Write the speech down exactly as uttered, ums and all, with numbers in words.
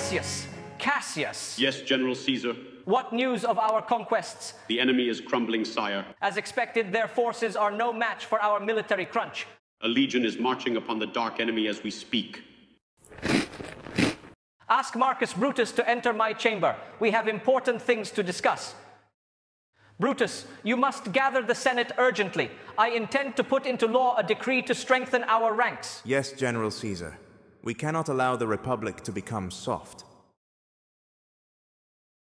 Cassius! Cassius! Yes, General Caesar. What news of our conquests? The enemy is crumbling, sire. As expected, their forces are no match for our military crunch. A legion is marching upon the dark enemy as we speak. Ask Marcus Brutus to enter my chamber. We have important things to discuss. Brutus, you must gather the Senate urgently. I intend to put into law a decree to strengthen our ranks. Yes, General Caesar. We cannot allow the Republic to become soft.